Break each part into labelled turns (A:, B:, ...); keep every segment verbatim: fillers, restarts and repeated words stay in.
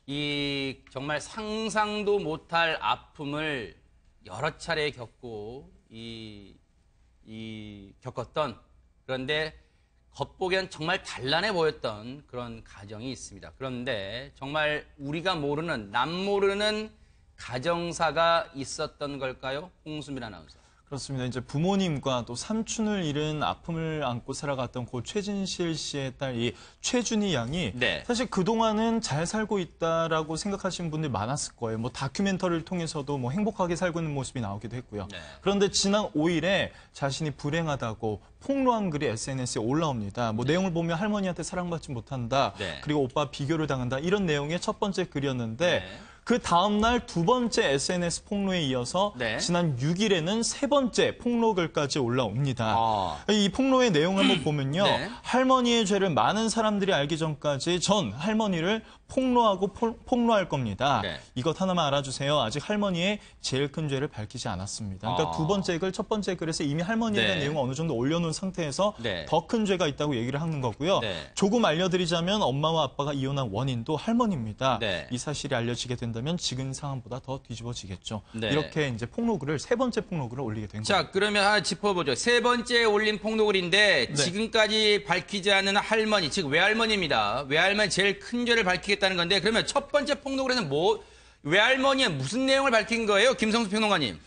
A: 이 정말 상상도 못할 아픔을 여러 차례 겪고 이, 이 겪었던 그런데 겉보기엔 정말 단란해 보였던 그런 가정이 있습니다. 그런데 정말 우리가 모르는 남 모르는 가정사가 있었던 걸까요? 홍수민 아나운서.
B: 그렇습니다. 이제 부모님과 또 삼촌을 잃은 아픔을 안고 살아갔던 고 최진실 씨의 딸 이 최준희 양이
A: 네.
B: 사실 그동안은 잘 살고 있다라고 생각하시는 분들이 많았을 거예요. 뭐 다큐멘터리를 통해서도 뭐 행복하게 살고 있는 모습이 나오기도 했고요.
A: 네.
B: 그런데 지난 오 일에 자신이 불행하다고 폭로한 글이 에스엔에스에 올라옵니다. 뭐 네. 내용을 보면 할머니한테 사랑받지 못한다.
A: 네.
B: 그리고 오빠 비교를 당한다. 이런 내용의 첫 번째 글이었는데
A: 네.
B: 그 다음날 두 번째 에스엔에스 폭로에 이어서
A: 네.
B: 지난 육 일에는 세 번째 폭로글까지 올라옵니다.
A: 아.
B: 이 폭로의 내용 한번 보면요.
A: 네.
B: 할머니의 죄를 많은 사람들이 알기 전까지 전 할머니를 폭로하고 포, 폭로할 겁니다.
A: 네.
B: 이것 하나만 알아주세요. 아직 할머니의 제일 큰 죄를 밝히지 않았습니다. 그러니까
A: 아.
B: 두 번째 글, 첫 번째 글에서 이미 할머니에 대한
A: 네.
B: 내용을 어느 정도 올려놓은 상태에서
A: 네.
B: 더 큰 죄가 있다고 얘기를 하는 거고요.
A: 네.
B: 조금 알려드리자면 엄마와 아빠가 이혼한 원인도 할머니입니다.
A: 네.
B: 이 사실이 알려지게 된다면 지금 상황보다 더 뒤집어지겠죠.
A: 네.
B: 이렇게 이제 폭로글을 세 번째 폭로글을 올리게 된 거예요.
A: 자, 그러면 하나 짚어보죠. 세 번째 올린 폭로글인데
B: 네.
A: 지금까지 밝히지 않은 할머니, 즉 외할머니입니다. 외할머니 제일 큰 죄를 밝히겠다는 건데 그러면 첫 번째 폭로글에는 뭐 외할머니의 무슨 내용을 밝힌 거예요? 김성수 평론가님.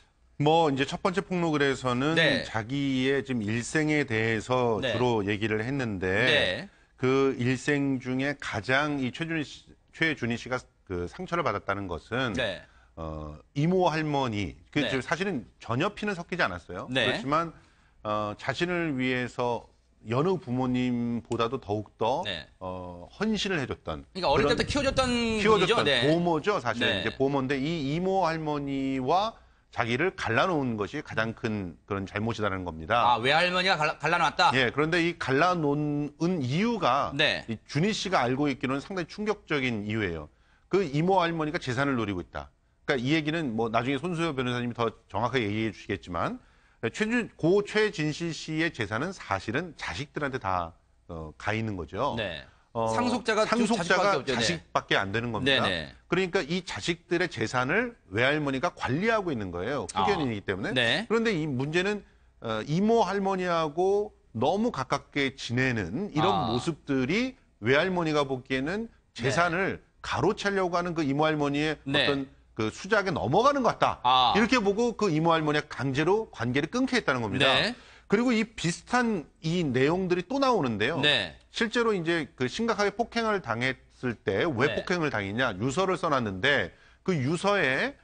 C: 뭐 이제 첫 번째 폭로글에서는
A: 네.
C: 자기의 지금 일생에 대해서
A: 네.
C: 주로 얘기를 했는데
A: 네.
C: 그 일생 중에 가장 이 최준희 씨, 최준희 씨가 그 상처를 받았다는 것은
A: 네.
C: 어, 이모 할머니 그
A: 네.
C: 사실은 전혀 피는 섞이지 않았어요.
A: 네.
C: 그렇지만 어, 자신을 위해서 여느 부모님보다도 더욱더
A: 네.
C: 어, 헌신을 해줬던.
A: 그러니까 어릴
C: 그런
A: 때부터 키워줬던
C: 키워줬던
A: 분이죠? 네.
C: 보모죠, 사실은.
A: 네.
C: 이제 보모인데 이 이모 할머니와 자기를 갈라놓은 것이 가장 큰 그런 잘못이라는 겁니다.
A: 아, 외할머니가 갈라, 갈라놨다?
C: 예, 그런데 이 갈라놓은 이유가
A: 네.
C: 이 준희 씨가 알고 있기로는 상당히 충격적인 이유예요. 그 이모 할머니가 재산을 노리고 있다. 그러니까 이 얘기는 뭐 나중에 손수여 변호사님이 더 정확하게 얘기해 주시겠지만 최준, 고 최진실 씨의 재산은 사실은 자식들한테 다 어, 가 있는 거죠.
A: 네.
C: 어,
A: 상속자가
C: 상속자가
A: 자식밖에
C: 자식밖에 안 되는 겁니다.
A: 네네.
C: 그러니까 이 자식들의 재산을 외할머니가 관리하고 있는 거예요. 후견인이기 때문에.
A: 아, 네.
C: 그런데 이 문제는 어, 이모 할머니하고 너무 가깝게 지내는 이런
A: 아.
C: 모습들이 외할머니가 보기에는 재산을 네. 가로채려고 하는 그 이모 할머니의
A: 네.
C: 어떤 그 수작에 넘어가는 것 같다.
A: 아.
C: 이렇게 보고 그 이모 할머니가 강제로 관계를 끊게 했다는 겁니다.
A: 네.
C: 그리고 이 비슷한 이 내용들이 또 나오는데요.
A: 네.
C: 실제로 이제 그 심각하게 폭행을 당했을 때 왜
A: 네.
C: 폭행을 당했냐 유서를 써놨는데 그 유서에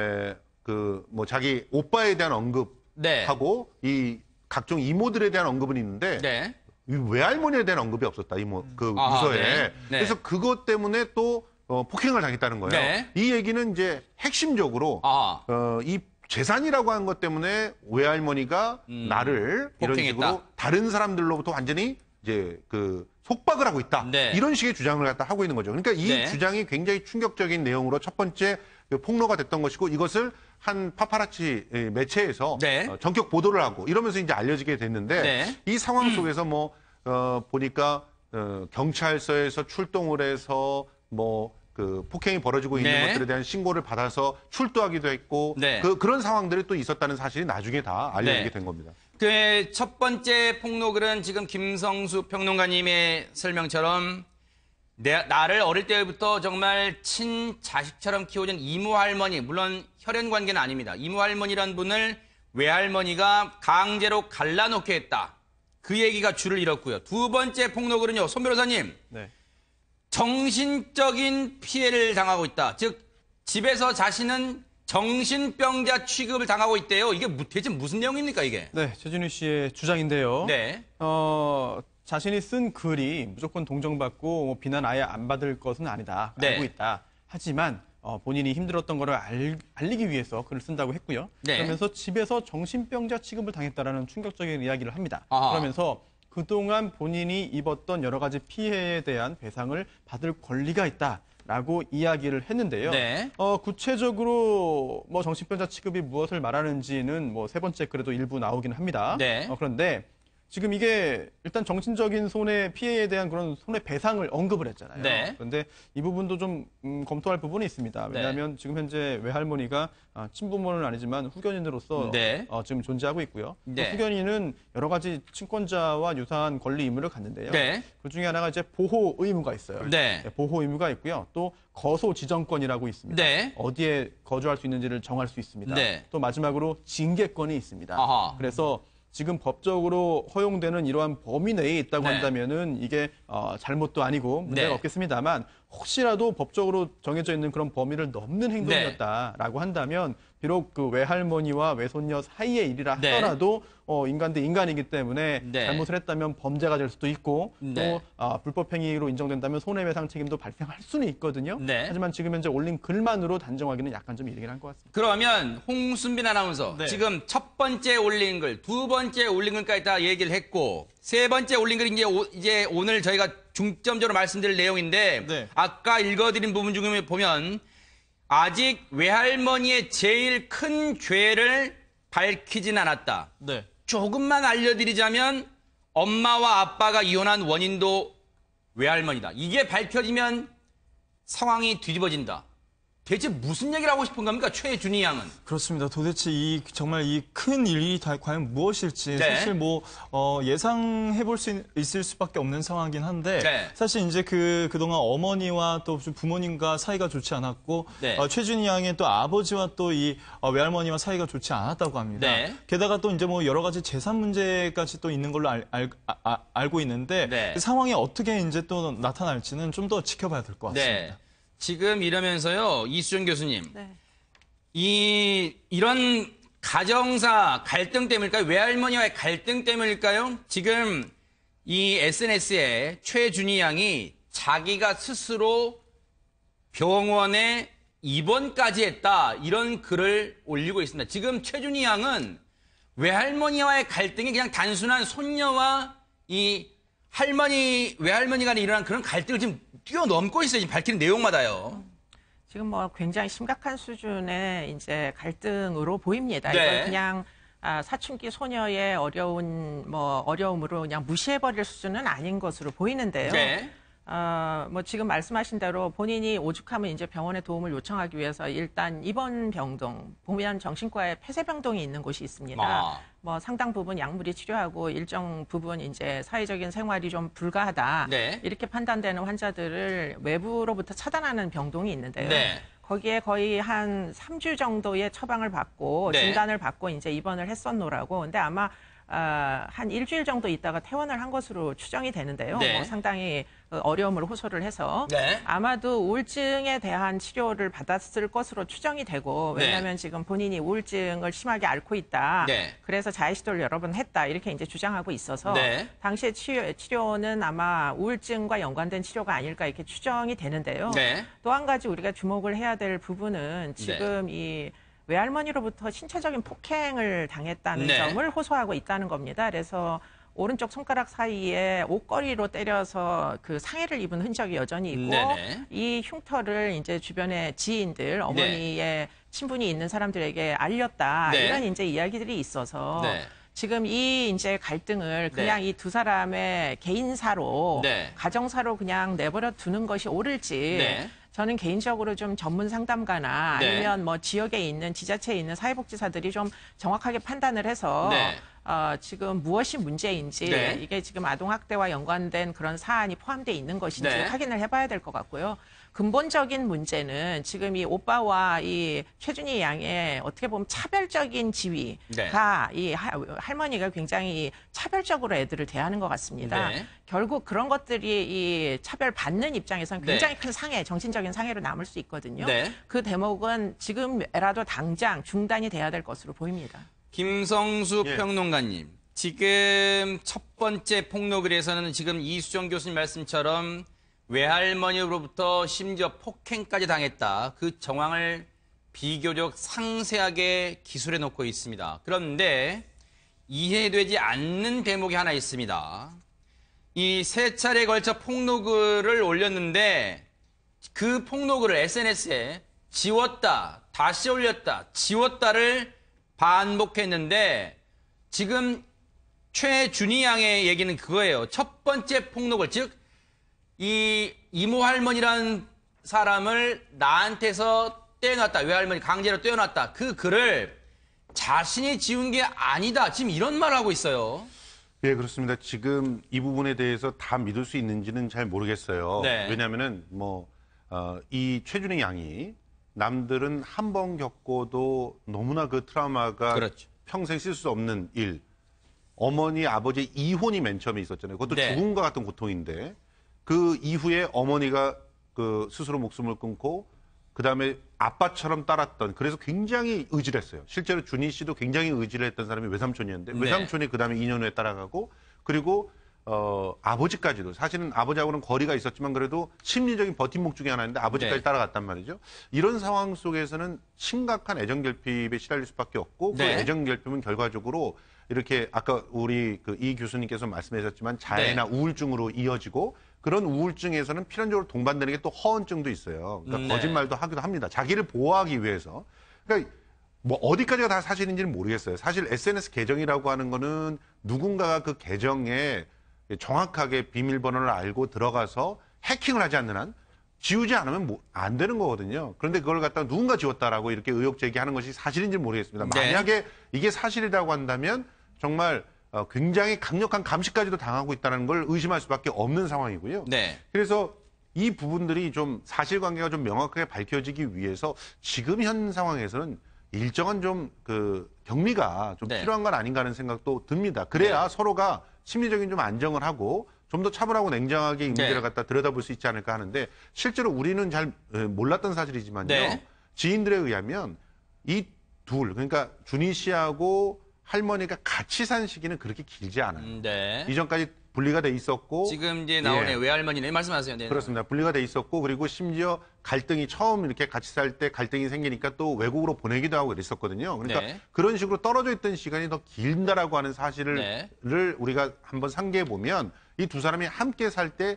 C: 그 뭐 자기 오빠에 대한 언급하고
A: 네.
C: 이 각종 이모들에 대한 언급은 있는데
A: 네.
C: 이 외할머니에 대한 언급이 없었다 이모 그
A: 아하,
C: 유서에.
A: 네. 네.
C: 그래서 그것 때문에 또 어, 폭행을 당했다는 거예요.
A: 네.
C: 이 얘기는 이제 핵심적으로
A: 아.
C: 어, 이 재산이라고 하는 것 때문에 외할머니가
A: 음,
C: 나를 이런
A: 폭행했다.
C: 식으로 다른 사람들로부터 완전히 이제 그 속박을 하고 있다.
A: 네.
C: 이런 식의 주장을 갖다 하고 있는 거죠. 그러니까 이
A: 네.
C: 주장이 굉장히 충격적인 내용으로 첫 번째 그 폭로가 됐던 것이고 이것을 한 파파라치 매체에서
A: 네.
C: 어, 전격 보도를 하고 이러면서 이제 알려지게 됐는데
A: 네.
C: 이 상황 속에서 뭐 어, 보니까 어, 경찰서에서 출동을 해서 뭐 그 폭행이 벌어지고 있는
A: 네.
C: 것들에 대한 신고를 받아서 출두하기도 했고
A: 네.
C: 그, 그런 상황들이 또 있었다는 사실이 나중에 다 알려지게
A: 네.
C: 된 겁니다.
A: 그 첫 번째 폭로글은 지금 김성수 평론가님의 설명처럼 내, 나를 어릴 때부터 정말 친자식처럼 키워준 이모 할머니, 물론 혈연 관계는 아닙니다. 이모 할머니란 분을 외할머니가 강제로 갈라놓게 했다. 그 얘기가 줄을 잃었고요. 두 번째 폭로글은요, 손 변호사님.
B: 네.
A: 정신적인 피해를 당하고 있다. 즉 집에서 자신은 정신병자 취급을 당하고 있대요. 이게 대체 무슨 내용입니까 이게?
D: 네, 최준희 씨의 주장인데요.
A: 네.
D: 어, 자신이 쓴 글이 무조건 동정받고 뭐 비난 아예 안 받을 것은 아니다.
A: 네.
D: 알고 있다. 하지만 어, 본인이 힘들었던 거를 알, 알리기 위해서 글을 쓴다고 했고요.
A: 네.
D: 그러면서 집에서 정신병자 취급을 당했다라는 충격적인 이야기를 합니다.
A: 아하.
D: 그러면서 그동안 본인이 입었던 여러 가지 피해에 대한 배상을 받을 권리가 있다라고 이야기를 했는데요.
A: 네.
D: 어, 구체적으로 뭐 정신병자 취급이 무엇을 말하는지는 뭐 세 번째 글에도 일부 나오긴 합니다.
A: 네.
D: 어, 그런데 지금 이게 일단 정신적인 손해 피해에 대한 그런 손해배상을 언급을 했잖아요.
A: 네.
D: 그런데 이 부분도 좀 음, 검토할 부분이 있습니다. 왜냐하면 지금 현재 외할머니가 아, 친부모는 아니지만 후견인으로서
A: 네.
D: 어, 지금 존재하고 있고요. 또
A: 네.
D: 후견인은 여러 가지 친권자와 유사한 권리 의무를 갖는데요.
A: 네.
D: 그 중에 하나가 이제 보호 의무가 있어요.
A: 네.
D: 보호 의무가 있고요. 또 거소 지정권이라고 있습니다.
A: 네.
D: 어디에 거주할 수 있는지를 정할 수 있습니다.
A: 네.
D: 또 마지막으로 징계권이 있습니다.
A: 아하.
D: 그래서 지금 법적으로 허용되는 이러한 범위 내에 있다고
A: 네.
D: 한다면은 이게 어, 잘못도 아니고 문제가
A: 네.
D: 없겠습니다만 혹시라도 법적으로 정해져 있는 그런 범위를 넘는 행동이었다라고 한다면 비록 그 외할머니와 외손녀 사이의 일이라
A: 네.
D: 하더라도 어, 인간 대 인간이기 때문에
A: 네.
D: 잘못을 했다면 범죄가 될 수도 있고
A: 네.
D: 또 아, 불법 행위로 인정된다면 손해배상 책임도 발생할 수는 있거든요.
A: 네.
D: 하지만 지금 현재 올린 글만으로 단정하기는 약간 좀 이르긴 할 것 같습니다.
A: 그러면 홍순빈 아나운서
B: 네.
A: 지금 첫 번째 올린 글, 두 번째 올린 글까지 다 얘기를 했고 세 번째 올린 글이 이제, 오, 이제 오늘 저희가 중점적으로 말씀드릴 내용인데
B: 네.
A: 아까 읽어드린 부분 중에 보면 아직 외할머니의 제일 큰 죄를 밝히진 않았다.
B: 네.
A: 조금만 알려드리자면 엄마와 아빠가 이혼한 원인도 외할머니다. 이게 밝혀지면 상황이 뒤집어진다. 대체 무슨 얘기를 하고 싶은 겁니까? 최준희 양은.
B: 그렇습니다. 도대체 이 정말 이 큰 일이 다 과연 무엇일지
A: 네.
B: 사실 뭐 어, 예상해 볼 수 있을 수밖에 없는 상황이긴 한데
A: 네.
B: 사실 이제 그 그동안 어머니와 또 부모님과 사이가 좋지 않았고
A: 네.
B: 어, 최준희 양의 또 아버지와 또 이 어, 외할머니와 사이가 좋지 않았다고 합니다.
A: 네.
B: 게다가 또 이제 뭐 여러 가지 재산 문제까지 또 있는 걸로 알, 알, 아, 아, 알고 있는데
A: 네.
B: 그 상황이 어떻게 이제 또 나타날지는 좀 더 지켜봐야 될 것 같습니다.
A: 네. 지금 이러면서요, 이수정 교수님.
E: 네.
A: 이, 이런 가정사 갈등 때문일까요? 외할머니와의 갈등 때문일까요? 지금 이 에스엔에스에 최준희 양이 자기가 스스로 병원에 입원까지 했다. 이런 글을 올리고 있습니다. 지금 최준희 양은 외할머니와의 갈등이 그냥 단순한 손녀와 이 할머니, 외할머니 간에 일어난 그런 갈등을 지금 뛰어넘고 있어요. 지금 밝히는 내용마다요.
E: 지금 뭐 굉장히 심각한 수준의 이제 갈등으로 보입니다.
A: 네.
E: 이걸 그냥 아, 사춘기 소녀의 어려운 뭐 어려움으로 그냥 무시해버릴 수준은 아닌 것으로 보이는데요.
A: 네.
E: 어, 뭐 지금 말씀하신 대로 본인이 오죽하면 이제 병원에 도움을 요청하기 위해서 일단 입원 병동 보면 정신과에 폐쇄 병동이 있는 곳이 있습니다.
A: 아.
E: 뭐 상당 부분 약물이 치료하고 일정 부분 이제 사회적인 생활이 좀 불가하다
A: 네.
E: 이렇게 판단되는 환자들을 외부로부터 차단하는 병동이 있는데요.
A: 네.
E: 거기에 거의 한 삼 주 정도의 처방을 받고
A: 네.
E: 진단을 받고 이제 입원을 했었노라고. 근데 아마 아, 한 일주일 정도 있다가 퇴원을 한 것으로 추정이 되는데요.
A: 네.
E: 뭐 상당히 어려움을 호소를 해서
A: 네.
E: 아마도 우울증에 대한 치료를 받았을 것으로 추정이 되고
A: 네.
E: 왜냐하면 지금 본인이 우울증을 심하게 앓고 있다.
A: 네.
E: 그래서 자해시도를 여러 번 했다. 이렇게 이제 주장하고 있어서
A: 네.
E: 당시에 치료, 치료는 아마 우울증과 연관된 치료가 아닐까 이렇게 추정이 되는데요.
A: 네.
E: 또 한 가지 우리가 주목을 해야 될 부분은 지금 이 외할머니로부터 신체적인 폭행을 당했다는
A: 네.
E: 점을 호소하고 있다는 겁니다. 그래서 오른쪽 손가락 사이에 옷걸이로 때려서 그 상해를 입은 흔적이 여전히 있고
A: 네네.
E: 이 흉터를 이제 주변의 지인들, 어머니의 친분이 있는 사람들에게 알렸다.
A: 네.
E: 이런 이제 이야기들이 있어서
A: 네.
E: 지금 이 이제 갈등을 그냥
A: 네.
E: 이 두 사람의 개인사로
A: 네.
E: 가정사로 그냥 내버려 두는 것이 옳을지
A: 네.
E: 저는 개인적으로 좀 전문 상담가나
A: 네.
E: 아니면 뭐 지역에 있는 지자체에 있는 사회복지사들이 좀 정확하게 판단을 해서
A: 네.
E: 어, 지금 무엇이 문제인지
A: 네.
E: 이게 지금 아동학대와 연관된 그런 사안이 포함되어 있는 것인지
A: 네.
E: 확인을 해봐야 될 것 같고요. 근본적인 문제는 지금 이 오빠와 이 최준희 양의 어떻게 보면 차별적인 지위가
A: 네.
E: 이 하, 할머니가 굉장히 차별적으로 애들을 대하는 것 같습니다.
A: 네.
E: 결국 그런 것들이 이 차별받는 입장에서는
A: 네.
E: 굉장히 큰 상해, 정신적인 상해로 남을 수 있거든요.
A: 네.
E: 그 대목은 지금이라도 당장 중단이 돼야 될 것으로 보입니다.
A: 김성수
C: 예.
A: 평론가님, 지금 첫 번째 폭로글에서는 지금 이수정 교수님 말씀처럼 외할머니로부터 심지어 폭행까지 당했다. 그 정황을 비교적 상세하게 기술해 놓고 있습니다. 그런데 이해되지 않는 대목이 하나 있습니다. 이 세 차례에 걸쳐 폭로글을 올렸는데 그 폭로글을 에스엔에스에 지웠다, 다시 올렸다, 지웠다를 반복했는데 지금 최준희 양의 얘기는 그거예요. 첫 번째 폭로글, 즉 이 이모 할머니라는 사람을 나한테서 떼어놨다. 외할머니 강제로 떼어놨다. 그 글을 자신이 지운 게 아니다. 지금 이런 말을 하고 있어요.
C: 예, 그렇습니다. 지금 이 부분에 대해서 다 믿을 수 있는지는 잘 모르겠어요.
A: 네.
C: 왜냐하면은 뭐, 어, 이 최준희 양이 남들은 한 번 겪고도 너무나 그 트라우마가
A: 그렇죠.
C: 평생 쓸 수 없는 일. 어머니, 아버지 이혼이 맨 처음에 있었잖아요. 그것도
A: 네.
C: 죽음과 같은 고통인데 그 이후에 어머니가 그 스스로 목숨을 끊고 그 다음에 아빠처럼 따랐던, 그래서 굉장히 의지를 했어요. 실제로 준희 씨도 굉장히 의지를 했던 사람이 외삼촌이었는데,
A: 네.
C: 외삼촌이 그 다음에 이 년 후에 따라가고, 그리고, 어, 아버지까지도, 사실은 아버지하고는 거리가 있었지만 그래도 심리적인 버팀목 중에 하나인데 아버지까지
A: 네.
C: 따라갔단 말이죠. 이런 상황 속에서는 심각한 애정결핍에 시달릴 수밖에 없고, 그
A: 네.
C: 애정결핍은 결과적으로 이렇게 아까 우리 그 이 교수님께서 말씀하셨지만 자해나
A: 네.
C: 우울증으로 이어지고, 그런 우울증에서는 필연적으로 동반되는 게 또 허언증도 있어요. 그러니까
A: 네.
C: 거짓말도 하기도 합니다. 자기를 보호하기 위해서. 그러니까 뭐 어디까지가 다 사실인지는 모르겠어요. 사실 에스엔에스 계정이라고 하는 거는 누군가가 그 계정에 정확하게 비밀번호를 알고 들어가서 해킹을 하지 않는 한 지우지 않으면 뭐 안 되는 거거든요. 그런데 그걸 갖다가 누군가 지웠다라고 이렇게 의혹 제기하는 것이 사실인지 모르겠습니다.
A: 네.
C: 만약에 이게 사실이라고 한다면 정말 어, 굉장히 강력한 감시까지도 당하고 있다는 걸 의심할 수밖에 없는 상황이고요.
A: 네.
C: 그래서 이 부분들이 좀 사실관계가 좀 명확하게 밝혀지기 위해서 지금 현 상황에서는 일정한 좀 그 격리가 좀
A: 네.
C: 필요한 건 아닌가 하는 생각도 듭니다. 그래야 서로가 심리적인 좀 안정을 하고 좀 더 차분하고 냉정하게 이 문제를
A: 네.
C: 갖다 들여다볼 수 있지 않을까 하는데, 실제로 우리는 잘 에, 몰랐던 사실이지만요.
A: 네.
C: 지인들에 의하면 이 둘, 그러니까 준희 씨하고 할머니가 같이 산 시기는 그렇게 길지 않아요.
A: 음, 네.
C: 이전까지 분리가 돼 있었고,
A: 지금 이제 나오네.
C: 예.
A: 외할머니네. 말씀하세요. 네.
C: 그렇습니다. 분리가 돼 있었고, 그리고 심지어 갈등이 처음 이렇게 같이 살 때 갈등이 생기니까 또 외국으로 보내기도 하고 그랬었거든요. 그러니까
A: 네.
C: 그런 식으로 떨어져 있던 시간이 더 길다라고 하는 사실을
A: 네.
C: 를 우리가 한번 상기해 보면 이 두 사람이 함께 살 때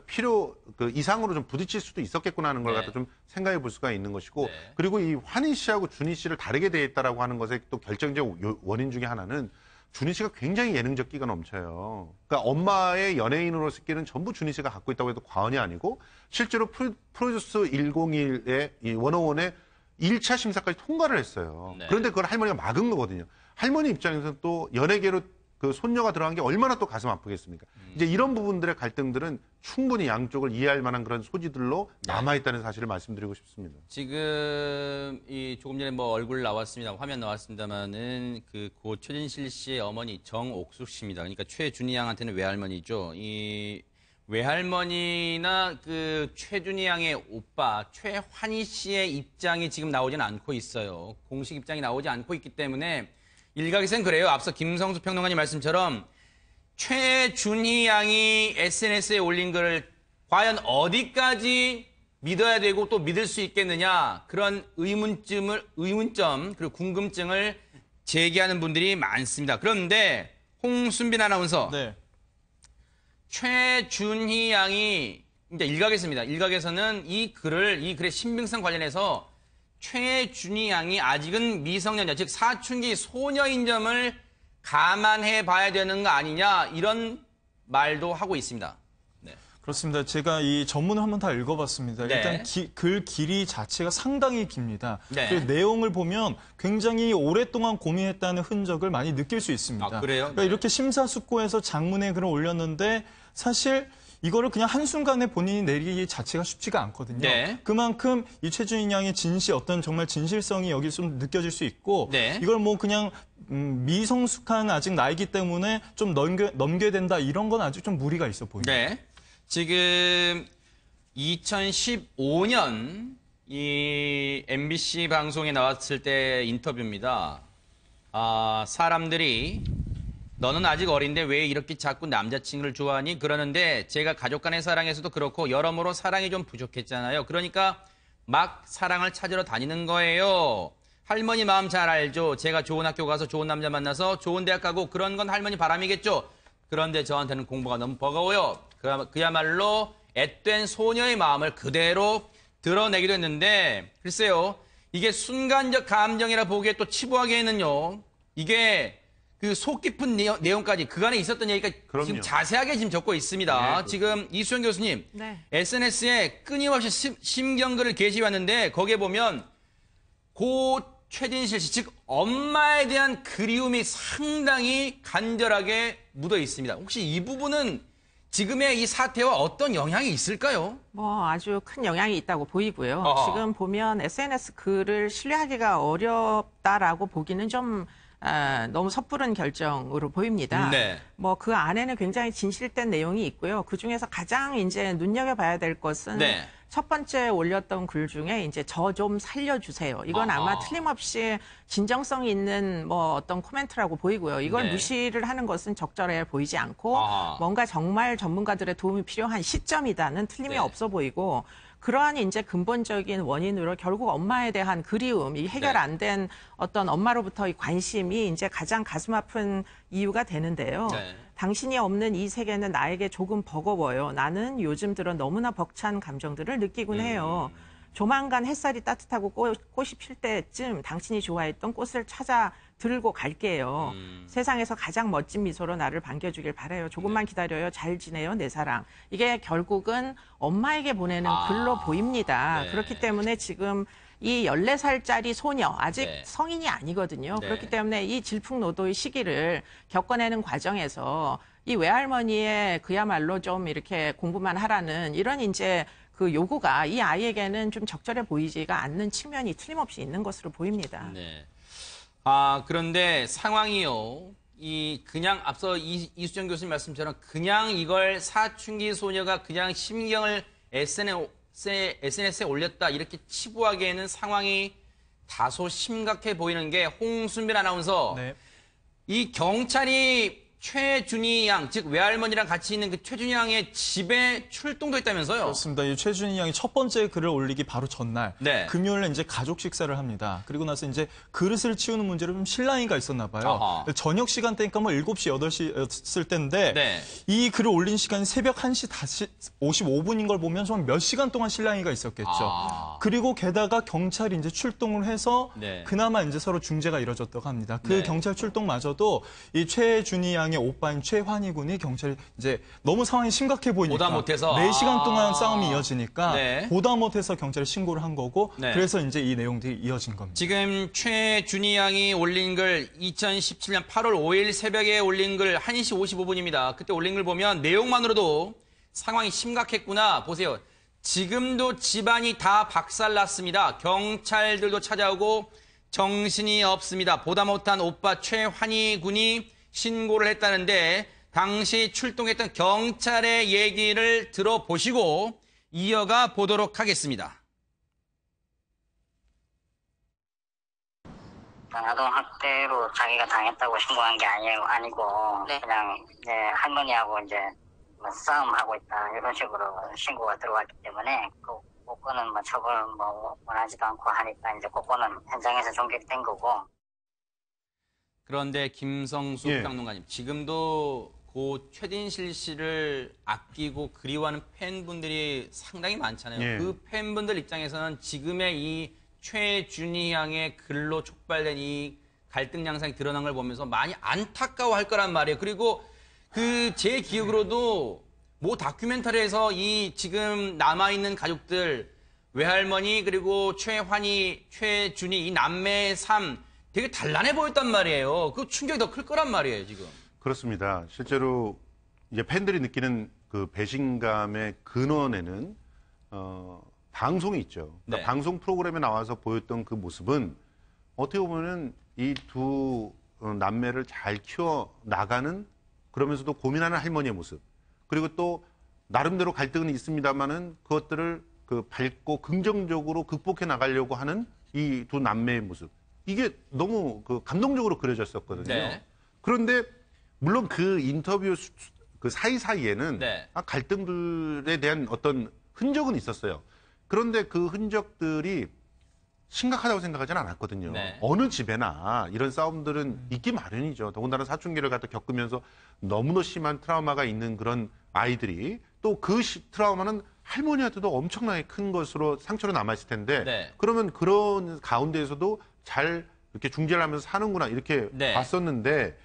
C: 필요 그 이상으로 좀 부딪힐 수도 있었겠구나 하는 걸
A: 네.
C: 갖다 좀 생각해 볼 수가 있는 것이고,
A: 네.
C: 그리고 이 환희 씨하고 준희 씨를 다르게 대했다라고 하는 것의 또 결정적 요- 원인 중에 하나는 준희 씨가 굉장히 예능적 끼가 넘쳐요. 그러니까 엄마의 연예인으로서 끼는 전부 준희 씨가 갖고 있다고 해도 과언이 아니고, 실제로 프로, 프로듀스 백일의 이 백일의 일 차 심사까지 통과를 했어요.
A: 네.
C: 그런데 그걸 할머니가 막은 거거든요. 할머니 입장에서는 또 연예계로 그 손녀가 들어간 게 얼마나 또 가슴 아프겠습니까?
A: 음.
C: 이제 이런 부분들의 갈등들은 충분히 양쪽을 이해할 만한 그런 소지들로
A: 네.
C: 남아있다는 사실을 말씀드리고 싶습니다.
A: 지금 이 조금 전에 뭐 얼굴 나왔습니다. 화면 나왔습니다만은 그 고 최진실 씨의 어머니 정옥숙 씨입니다. 그러니까 최준희 양한테는 외할머니죠. 이 외할머니나 그 최준희 양의 오빠 최환희 씨의 입장이 지금 나오지는 않고 있어요. 공식 입장이 나오지 않고 있기 때문에 일각에서는 그래요. 앞서 김성수 평론가님 말씀처럼 최준희 양이 에스엔에스에 올린 글을 과연 어디까지 믿어야 되고 또 믿을 수 있겠느냐, 그런 의문점을 의문점 그리고 궁금증을 제기하는 분들이 많습니다. 그런데 홍순빈 아나운서,
B: 네.
A: 최준희 양이 이제 일각에서입니다. 일각에서는 이 글을 이 글의 신빙성 관련해서 최준희 양이 아직은 미성년자, 즉 사춘기 소녀인 점을 감안해 봐야 되는 거 아니냐, 이런 말도 하고 있습니다. 네.
B: 그렇습니다. 제가 이 전문을 한번 다 읽어봤습니다.
A: 네.
B: 일단 기- 글 길이 자체가 상당히 깁니다.
A: 네.
B: 그리고 내용을 보면 굉장히 오랫동안 고민했다는 흔적을 많이 느낄 수 있습니다.
A: 아, 그래요?
B: 그러니까
A: 네.
B: 이렇게 심사숙고해서 장문의 글을 올렸는데 사실 이거를 그냥 한순간에 본인이 내리기 자체가 쉽지가 않거든요.
A: 네.
B: 그만큼 이 최준희 양의 진실, 어떤 정말 진실성이 여기 좀 느껴질 수 있고,
A: 네.
B: 이걸 뭐 그냥 음, 미성숙한 아직 나이기 때문에 좀 넘겨, 넘겨야 된다, 이런 건 아직 좀 무리가 있어 보입니다.
A: 네. 지금 이천십오 년 이 엠비씨 방송에 나왔을 때 인터뷰입니다. 아, 사람들이 너는 아직 어린데 왜 이렇게 자꾸 남자친구를 좋아하니? 그러는데 제가 가족 간의 사랑에서도 그렇고 여러모로 사랑이 좀 부족했잖아요. 그러니까 막 사랑을 찾으러 다니는 거예요. 할머니 마음 잘 알죠. 제가 좋은 학교 가서 좋은 남자 만나서 좋은 대학 가고 그런 건 할머니 바람이겠죠. 그런데 저한테는 공부가 너무 버거워요. 그야- 그야말로 앳된 소녀의 마음을 그대로 드러내기도 했는데, 글쎄요, 이게 순간적 감정이라 보기에 또 치부하기에는요, 이게 그 그 속 깊은 내용, 내용까지 그간에 있었던 얘기가
C: 그럼요.
A: 지금 자세하게 지금 적고 있습니다.
C: 네,
A: 지금 이수영 교수님
E: 네.
A: 에스엔에스에 끊임없이 심, 심경글을 게시해 왔는데 거기에 보면 고 최진실 씨, 즉 엄마에 대한 그리움이 상당히 간절하게 묻어 있습니다. 혹시 이 부분은 지금의 이 사태와 어떤 영향이 있을까요?
E: 뭐 아주 큰 영향이 있다고 보이고요.
A: 어허.
E: 지금 보면 에스엔에스 글을 신뢰하기가 어렵다라고 보기는 좀 아, 너무 섣부른 결정으로 보입니다.
A: 네.
E: 뭐 그 안에는 굉장히 진실된 내용이 있고요. 그 중에서 가장 이제 눈여겨봐야 될 것은
A: 네.
E: 첫 번째 올렸던 글 중에 이제 저 좀 살려주세요. 이건
A: 아하.
E: 아마 틀림없이 진정성이 있는 뭐 어떤 코멘트라고 보이고요. 이걸
A: 네.
E: 무시를 하는 것은 적절해 보이지 않고
A: 아하.
E: 뭔가 정말 전문가들의 도움이 필요한 시점이다는 틀림이
A: 네.
E: 없어 보이고 그러한 이제 근본적인 원인으로 결국 엄마에 대한 그리움, 이 해결
A: 네.
E: 안 된 어떤 엄마로부터의 관심이 이제 가장 가슴 아픈 이유가 되는데요.
A: 네.
E: 당신이 없는 이 세계는 나에게 조금 버거워요. 나는 요즘 들어 너무나 벅찬 감정들을 느끼곤 해요. 조만간 햇살이 따뜻하고 꽃, 꽃이 필 때쯤 당신이 좋아했던 꽃을 찾아 들고 갈게요.
A: 음.
E: 세상에서 가장 멋진 미소로 나를 반겨주길 바라요. 조금만 기다려요. 잘 지내요, 내 사랑. 이게 결국은 엄마에게 보내는
A: 아.
E: 글로 보입니다.
A: 네.
E: 그렇기 때문에 지금 이 열네 살짜리 소녀, 아직
A: 네.
E: 성인이 아니거든요.
A: 네.
E: 그렇기 때문에 이 질풍노도의 시기를 겪어내는 과정에서 이 외할머니의 그야말로 좀 이렇게 공부만 하라는 이런 이제 그 요구가 이 아이에게는 좀 적절해 보이지가 않는 측면이 틀림없이 있는 것으로 보입니다.
A: 네. 아, 그런데 상황이요. 이 그냥 앞서 이, 이수정 교수님 말씀처럼 그냥 이걸 사춘기 소녀가 그냥 심경을 에스엔에스에, 에스엔에스에 올렸다 이렇게 치부하기에는 상황이 다소 심각해 보이는 게 홍순빈 아나운서.
B: 네.
A: 이 경찰이 최준희 양, 즉 외할머니랑 같이 있는 그 최준희 양의 집에 출동도 했다면서요?
B: 그렇습니다. 이 최준희 양이 첫 번째 글을 올리기 바로 전날
A: 네.
B: 금요일에 이제 가족 식사를 합니다. 그리고 나서 이제 그릇을 치우는 문제로 좀 실랑이가 있었나 봐요.
A: 아하.
B: 저녁 시간대니까 뭐 일곱 시, 여덟 시였을 때인데
A: 네.
B: 이 글을 올린 시간이 새벽 한 시 오십오 분인 걸 보면 좀 몇 시간 동안 실랑이가 있었겠죠.
A: 아.
B: 그리고 게다가 경찰이 이제 출동을 해서
A: 네.
B: 그나마 이제 서로 중재가 이뤄졌다고 합니다. 그
A: 네.
B: 경찰 출동마저도 이 최준희 양의 오빠인 최환희 군이 경찰이 이제 너무 상황이 심각해 보이니까
A: 보다 못해서.
B: 네 시간 동안
A: 아.
B: 싸움이 이어지니까
A: 네.
B: 보다 못해서 경찰에 신고를 한 거고
A: 네.
B: 그래서 이제 이 내용들이 이어진 겁니다.
A: 지금 최준희 양이 올린 글 이천십칠 년 팔월 오일 새벽에 올린 글 한 시 오십오 분입니다. 그때 올린 글 보면 내용만으로도 상황이 심각했구나. 보세요. 지금도 집안이 다 박살났습니다. 경찰들도 찾아오고 정신이 없습니다. 보다 못한 오빠 최환희 군이 신고를 했다는데 당시 출동했던 경찰의 얘기를 들어보시고 이어가 보도록 하겠습니다.
F: 아동학대로 자기가 당했다고 신고한 게 아니, 아니고
E: 네.
F: 그냥 이제 할머니하고 이제 뭐 싸움하고 있다 이런 식으로 신고가 들어왔기 때문에 그 그거는 뭐 처벌 뭐 원하지도 않고 하니까 이제 그거는 현장에서 종결된 거고.
A: 그런데 김성수
C: 예.
A: 평론가님, 지금도 고 최진실 씨를 아끼고 그리워하는 팬분들이 상당히 많잖아요.
C: 예.
A: 그 팬분들 입장에서는 지금의 이 최준희 양의 글로 촉발된 이 갈등 양상이 드러난 걸 보면서 많이 안타까워할 거란 말이에요. 그리고 그 제 기억으로도 모 다큐멘터리에서 이 지금 남아있는 가족들, 외할머니 그리고 최환희, 최준희 이 남매의 삶 되게 단란해 보였단 말이에요. 그 충격이 더 클 거란 말이에요, 지금.
C: 그렇습니다. 실제로 이제 팬들이 느끼는 그 배신감의 근원에는 어, 방송이 있죠. 그러니까
A: 네.
C: 방송 프로그램에 나와서 보였던 그 모습은 어떻게 보면은 이 두 남매를 잘 키워 나가는 그러면서도 고민하는 할머니의 모습. 그리고 또 나름대로 갈등은 있습니다만은 그것들을 그 밝고 긍정적으로 극복해 나가려고 하는 이 두 남매의 모습. 이게 너무 그 감동적으로 그려졌었거든요.
A: 네.
C: 그런데 물론 그 인터뷰 수- 그 사이사이에는
A: 네.
C: 아, 갈등들에 대한 어떤 흔적은 있었어요. 그런데 그 흔적들이 심각하다고 생각하지는 않았거든요.
A: 네.
C: 어느 집에나 이런 싸움들은 있기 마련이죠. 더군다나 사춘기를 갖다 겪으면서 너무나 심한 트라우마가 있는 그런 아이들이 또 그 트라우마는 할머니한테도 엄청나게 큰 것으로 상처로 남아있을 텐데
A: 네.
C: 그러면 그런 가운데에서도 잘 이렇게 중재를 하면서 사는구나 이렇게
A: 네.
C: 봤었는데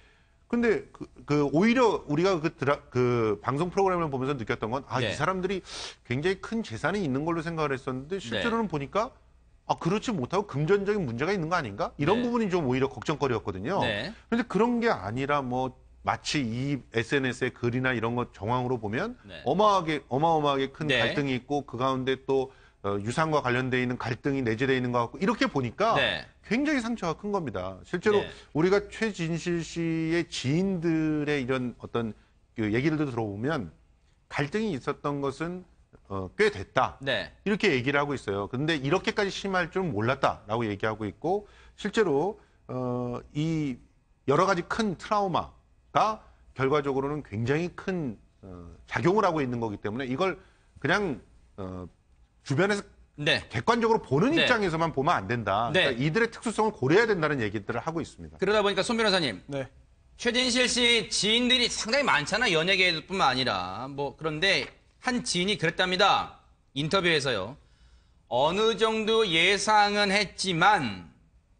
C: 근데 그, 그 오히려 우리가 그, 드라, 그 방송 프로그램을 보면서 느꼈던 건 아,
A: 네.
C: 이 사람들이 굉장히 큰 재산이 있는 걸로 생각을 했었는데 실제로는
A: 네.
C: 보니까 아, 그렇지 못하고 금전적인 문제가 있는 거 아닌가? 이런
A: 네.
C: 부분이 좀 오히려 걱정거리였거든요.
A: 네.
C: 그런데 그런 게 아니라 뭐 마치 이 에스엔에스의 글이나 이런 것 정황으로 보면
A: 네.
C: 어마하게, 어마어마하게 큰
A: 네.
C: 갈등이 있고 그 가운데 또 어, 유산과 관련돼 있는 갈등이 내재되어 있는 것 같고 이렇게 보니까
A: 네.
C: 굉장히 상처가 큰 겁니다. 실제로
A: 네.
C: 우리가 최진실 씨의 지인들의 이런 어떤 그 얘기들도 들어보면 갈등이 있었던 것은 어, 꽤 됐다.
A: 네.
C: 이렇게 얘기를 하고 있어요. 근데 이렇게까지 심할 줄은 몰랐다라고 얘기하고 있고 실제로 어, 이 여러 가지 큰 트라우마가 결과적으로는 굉장히 큰 어, 작용을 하고 있는 거기 때문에 이걸 그냥 어, 주변에서
A: 네.
C: 객관적으로 보는
A: 네.
C: 입장에서만 보면 안 된다.
A: 네.
C: 그러니까 이들의 특수성을 고려해야 된다는 얘기들을 하고 있습니다.
A: 그러다 보니까 손 변호사님,
D: 네.
A: 최진실 씨 지인들이 상당히 많잖아. 연예계뿐만 아니라. 뭐 그런데 한 지인이 그랬답니다. 인터뷰에서요. 어느 정도 예상은 했지만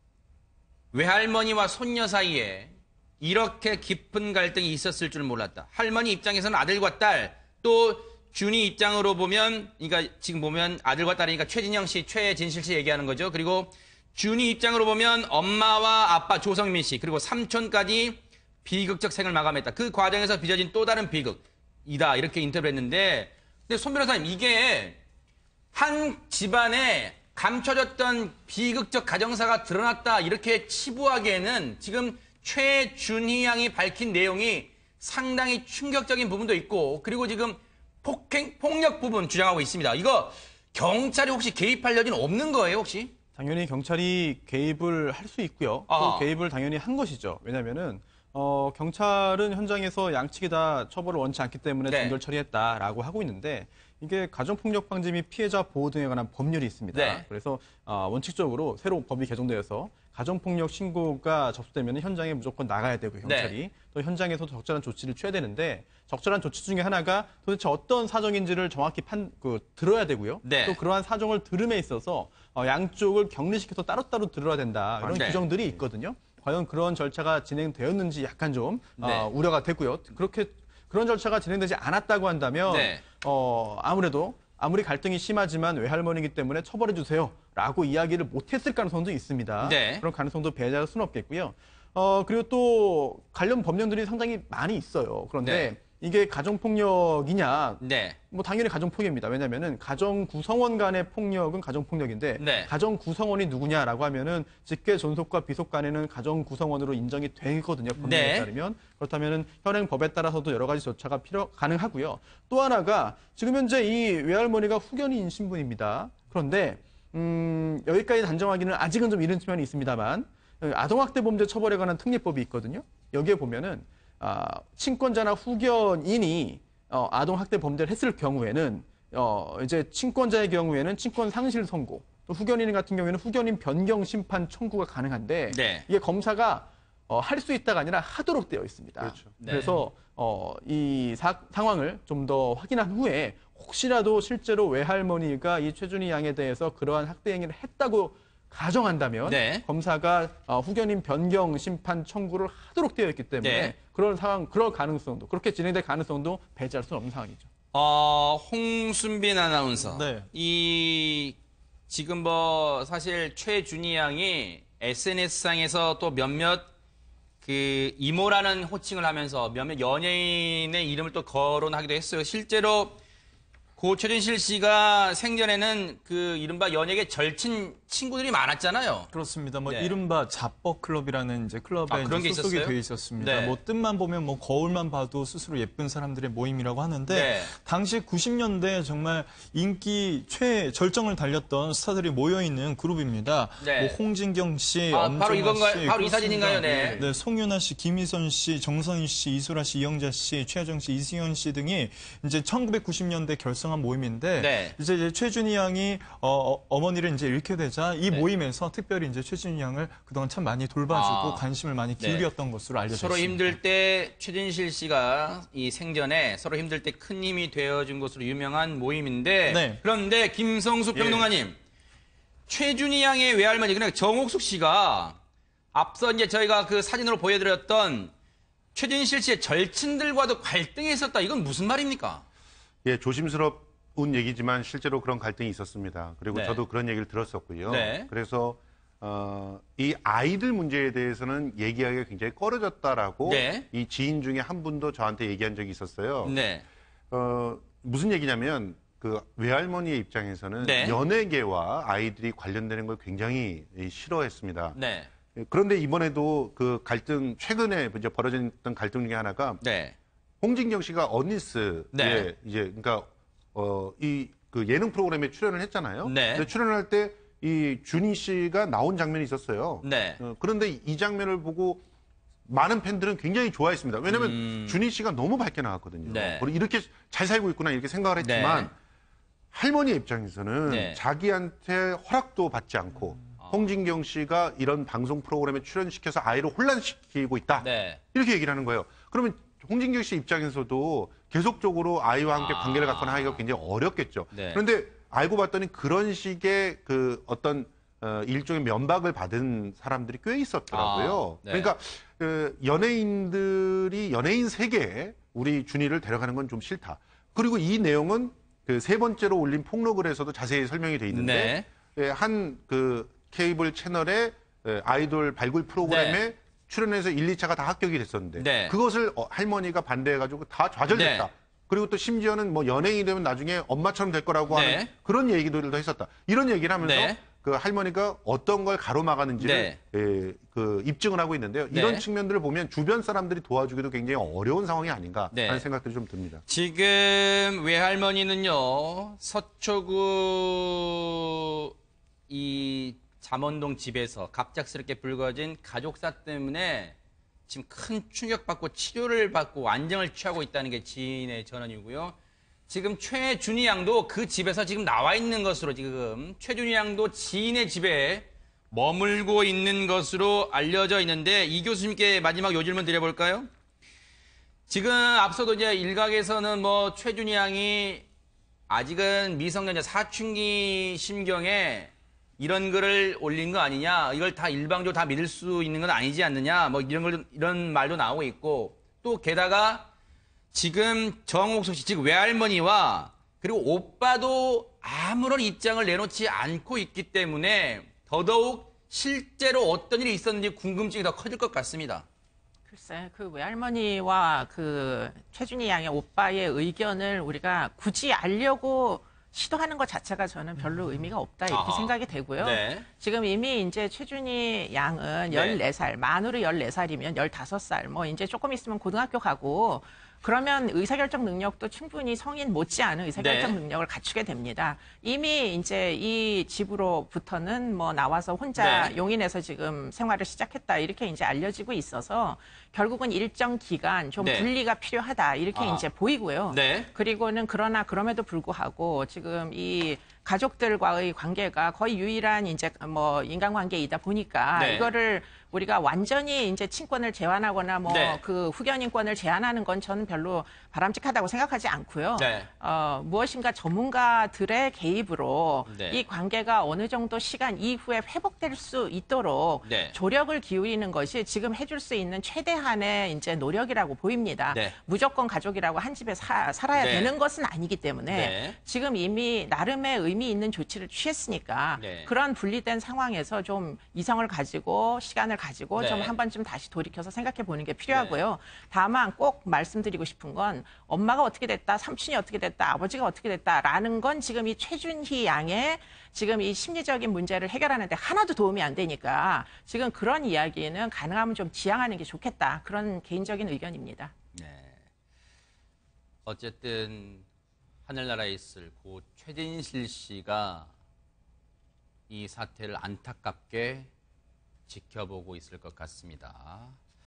A: 외할머니와 손녀 사이에 이렇게 깊은 갈등이 있었을 줄 몰랐다. 할머니 입장에서는 아들과 딸, 또 준이 입장으로 보면, 그러니까 지금 보면 아들과 딸이니까 최진영 씨, 최진실 씨 얘기하는 거죠. 그리고 준이 입장으로 보면 엄마와 아빠 조성민 씨, 그리고 삼촌까지 비극적 생을 마감했다. 그 과정에서 빚어진 또 다른 비극이다. 이렇게 인터뷰를 했는데, 근데 손 변호사님, 이게 한 집안에 감춰졌던 비극적 가정사가 드러났다. 이렇게 치부하기에는 지금 최준희 양이 밝힌 내용이 상당히 충격적인 부분도 있고, 그리고 지금 폭행, 폭력 부분 주장하고 있습니다. 이거 경찰이 혹시 개입할 여지는 없는 거예요, 혹시?
D: 당연히 경찰이 개입을 할 수 있고요. 또
A: 아.
D: 개입을 당연히 한 것이죠. 왜냐면은 어, 경찰은 현장에서 양측이 다 처벌을 원치 않기 때문에
A: 네.
D: 종결 처리했다라고 하고 있는데 이게 가정폭력 방지 및 피해자 보호 등에 관한 법률이 있습니다.
A: 네.
D: 그래서 어, 원칙적으로 새로 법이 개정되어서 가정폭력 신고가 접수되면 현장에 무조건 나가야 되고 경찰이
A: 네.
D: 또 현장에서도 적절한 조치를 취해야 되는데 적절한 조치 중에 하나가 도대체 어떤 사정인지를 정확히 판, 그, 들어야 되고요.
A: 네.
D: 또 그러한 사정을 들음에 있어서 어, 양쪽을 격리시켜서 따로따로 들어야 된다. 이런
A: 네.
D: 규정들이 있거든요. 과연 그런 절차가 진행되었는지 약간 좀 어,
A: 네.
D: 우려가 되고요. 그렇게 그런 절차가 진행되지 않았다고 한다면
A: 네.
D: 어, 아무래도 아무리 갈등이 심하지만 외할머니이기 때문에 처벌해 주세요라고 이야기를 못했을 가능성도 있습니다.
A: 네.
D: 그런 가능성도 배제할 수는 없겠고요. 어, 그리고 또 관련 법령들이 상당히 많이 있어요. 그런데
A: 네.
D: 이게 가정폭력이냐?
A: 네.
D: 뭐 당연히 가정폭력입니다. 왜냐하면은 가정 구성원 간의 폭력은 가정폭력인데
A: 네.
D: 가정 구성원이 누구냐라고 하면은 직계 존속과 비속 간에는 가정 구성원으로 인정이 되거든요. 법률에
A: 네.
D: 따르면 그렇다면은 현행 법에 따라서도 여러 가지 조처가 필요 가능하고요. 또 하나가 지금 현재 이 외할머니가 후견인 신분입니다. 그런데 음, 여기까지 단정하기는 아직은 좀 이른 측면이 있습니다만 아동학대 범죄 처벌에 관한 특례법이 있거든요. 여기에 보면은 아, 친권자나 후견인이 어, 아동학대 범죄를 했을 경우에는 어, 이제 친권자의 경우에는 친권 상실 선고, 또 후견인 같은 경우에는 후견인 변경 심판 청구가 가능한데
A: 네.
D: 이게 검사가 어, 할 수 있다가 아니라 하도록 되어 있습니다.
C: 그렇죠.
A: 네.
D: 그래서 어, 이 사- 상황을 좀 더 확인한 후에 혹시라도 실제로 외할머니가 이 최준희 양에 대해서 그러한 학대 행위를 했다고 가정한다면
A: 네.
D: 검사가 어, 후견인 변경 심판 청구를 하도록 되어 있기 때문에
A: 네.
D: 그런 상황, 그럴 가능성도 그렇게 진행될 가능성도 배제할 수 없는 상황이죠.
A: 어, 홍순빈 아나운서.
B: 네.
A: 이, 지금 뭐, 사실 최준희 양이 에스엔에스상에서 또 몇몇 그 이모라는 호칭을 하면서 몇몇 연예인의 이름을 또 거론하기도 했어요. 실제로 고 최진실 씨가 생전에는 그 이른바 연예계 절친 친구들이 많았잖아요.
B: 그렇습니다. 뭐
A: 네.
B: 이른바 잡버 클럽이라는 이제 클럽에
A: 아, 그런
B: 이제
A: 게
B: 소속이
A: 있었어요?
B: 되어 있었습니다.
A: 네.
B: 뭐 뜻만 보면 뭐 거울만 봐도 스스로 예쁜 사람들의 모임이라고 하는데
A: 네.
B: 당시 구십 년대 정말 인기 최절정을 달렸던 스타들이 모여 있는 그룹입니다.
A: 네.
B: 뭐 홍진경 씨,
A: 아,
B: 엄정화
A: 바로 이건가요?
B: 씨,
A: 바로 이
B: 그렇습니다.
A: 사진인가요? 네.
B: 네, 송윤아 씨, 김희선 씨, 정성희 씨, 이소라 씨, 이영자 씨, 최하정 씨, 이승현 씨 등이 이제 천구백구십 년대 결성한 모임인데
A: 네.
B: 이제, 이제 최준희 양이 어, 어, 어머니를 이제 잃게 되자 이
A: 네.
B: 모임에서 특별히 이제 최준희 양을 그동안 참 많이 돌봐주고
A: 아.
B: 관심을 많이
A: 네.
B: 기울였던 것으로 알려져
A: 서로
B: 있습니다.
A: 힘들 때 최진실 씨가 이 생전에 서로 힘들 때 큰 힘이 되어준 것으로 유명한 모임인데
B: 네.
A: 그런데 김성수 평론가님 최준희 양의 외할머니 그러니까 정옥숙 씨가 앞서 이제 저희가 그 사진으로 보여드렸던 최진실 씨의 절친들과도 갈등이 있었다. 이건 무슨 말입니까?
C: 예, 조심스러운 얘기지만 실제로 그런 갈등이 있었습니다. 그리고
A: 네.
C: 저도 그런 얘기를 들었었고요.
A: 네.
C: 그래서 어, 이 아이들 문제에 대해서는 얘기하기가 굉장히 꺼려졌다라고
A: 네.
C: 이 지인 중에 한 분도 저한테 얘기한 적이 있었어요.
A: 네.
C: 어, 무슨 얘기냐면 그 외할머니의 입장에서는
A: 네.
C: 연예계와 아이들이 관련되는 걸 굉장히 싫어했습니다.
A: 네.
C: 그런데 이번에도 그 갈등 최근에 이제 벌어졌던 갈등 중에 하나가
A: 네.
C: 홍진경 씨가 어니스에
A: 네.
C: 이제 그러니까 어 이 그 예능 프로그램에 출연을 했잖아요.
A: 네.
C: 근데 출연할 때 이 준희 씨가 나온 장면이 있었어요.
A: 네.
C: 어, 그런데 이 장면을 보고 많은 팬들은 굉장히 좋아했습니다. 왜냐하면
A: 음.
C: 준희 씨가 너무 밝게 나왔거든요.
A: 네.
C: 그리고 이렇게 잘 살고 있구나 이렇게 생각을 했지만
A: 네.
C: 할머니 입장에서는
A: 네.
C: 자기한테 허락도 받지 않고 홍진경 씨가 이런 방송 프로그램에 출연시켜서 아이를 혼란시키고 있다.
A: 네.
C: 이렇게 얘기를 하는 거예요. 그러면 홍진경 씨 입장에서도 계속적으로 아이와 함께
A: 아.
C: 관계를 갖거나 하기가 굉장히 어렵겠죠.
A: 네.
C: 그런데 알고 봤더니 그런 식의 그 어떤 어, 일종의 면박을 받은 사람들이 꽤 있었더라고요.
A: 아, 네.
C: 그러니까 그 연예인들이 연예인 세계에 우리 준이를 데려가는 건 좀 싫다. 그리고 이 내용은 그 세 번째로 올린 폭로글에서도 자세히 설명이 돼 있는데
A: 네.
C: 한 그 케이블 채널의 예, 아이돌 발굴 프로그램에
A: 네.
C: 출연해서 일, 이 차가 다 합격이 됐었는데
A: 네.
C: 그것을 어, 할머니가 반대해가지고 다 좌절됐다.
A: 네.
C: 그리고 또 심지어는 뭐 연예인이 되면 나중에 엄마처럼 될 거라고
A: 네.
C: 하는 그런 얘기들도 했었다. 이런 얘기를 하면서
A: 네.
C: 그 할머니가 어떤 걸 가로막았는지를
A: 네.
C: 예, 그 입증을 하고 있는데요. 이런
A: 네.
C: 측면들을 보면 주변 사람들이 도와주기도 굉장히 어려운 상황이 아닌가
A: 네.
C: 하는 생각들이 좀 듭니다.
A: 지금 외할머니는요, 서초구 이 잠원동 집에서 갑작스럽게 불거진 가족사 때문에 지금 큰 충격받고 치료를 받고 안정을 취하고 있다는 게 지인의 전언이고요. 지금 최준희 양도 그 집에서 지금 나와 있는 것으로 지금 최준희 양도 지인의 집에 머물고 있는 것으로 알려져 있는데 이 교수님께 마지막 요 질문 드려볼까요? 지금 앞서도 이제 일각에서는 뭐 최준희 양이 아직은 미성년자 사춘기 심경에 이런 글을 올린 거 아니냐, 이걸 다 일방적으로 다 믿을 수 있는 건 아니지 않느냐, 뭐 이런 걸 이런 말도 나오고 있고 또 게다가 지금 정옥석 씨, 즉 외할머니와 그리고 오빠도 아무런 입장을 내놓지 않고 있기 때문에 더더욱 실제로 어떤 일이 있었는지 궁금증이 더 커질 것 같습니다.
E: 글쎄, 그 외할머니와 그 최준희 양의 오빠의 의견을 우리가 굳이 알려고 시도하는 것 자체가 저는 별로 의미가 없다 이렇게
A: 아하.
E: 생각이 되고요.
A: 네.
E: 지금 이미 이제 최준희 양은
A: 네.
E: 열네 살, 만으로 열네 살이면 열다섯 살, 뭐 이제 조금 있으면 고등학교 가고 그러면 의사결정 능력도 충분히 성인 못지않은 의사결정
A: 네.
E: 능력을 갖추게 됩니다. 이미 이제 이 집으로부터는 뭐 나와서 혼자
A: 네.
E: 용인에서 지금 생활을 시작했다 이렇게 이제 알려지고 있어서 결국은 일정 기간 좀
A: 네.
E: 분리가 필요하다 이렇게
A: 아.
E: 이제 보이고요.
A: 네.
E: 그리고는 그러나 그럼에도 불구하고 지금 이 가족들과의 관계가 거의 유일한 이제 뭐 인간관계이다 보니까
A: 네.
E: 이거를 우리가 완전히 이제 친권을 제한하거나 뭐
A: 네.
E: 그 후견 인권을 제한하는 건 저는 별로 바람직하다고 생각하지 않고요.
A: 네.
E: 어, 무엇인가 전문가들의 개입으로
A: 네.
E: 이 관계가 어느 정도 시간 이후에 회복될 수 있도록
A: 네.
E: 조력을 기울이는 것이 지금 해줄 수 있는 최대한의 이제 노력이라고 보입니다.
A: 네.
E: 무조건 가족이라고 한 집에 사, 살아야
A: 네.
E: 되는 것은 아니기 때문에
A: 네.
E: 지금 이미 나름의 의미 있는 조치를 취했으니까
A: 네.
E: 그런 분리된 상황에서 좀 이성을 가지고 시간을 가지고
A: 네.
E: 좀 한 번쯤 다시 돌이켜서 생각해 보는 게 필요하고요. 다만 꼭 말씀드리고 싶은 건 엄마가 어떻게 됐다, 삼촌이 어떻게 됐다, 아버지가 어떻게 됐다라는 건 지금 이 최준희 양의 지금 이 심리적인 문제를 해결하는데 하나도 도움이 안 되니까 지금 그런 이야기는 가능하면 좀 지양하는 게 좋겠다. 그런 개인적인 의견입니다.
A: 네. 어쨌든 하늘나라에 있을 고 최진실 씨가 이 사태를 안타깝게 지켜보고 있을 것 같습니다.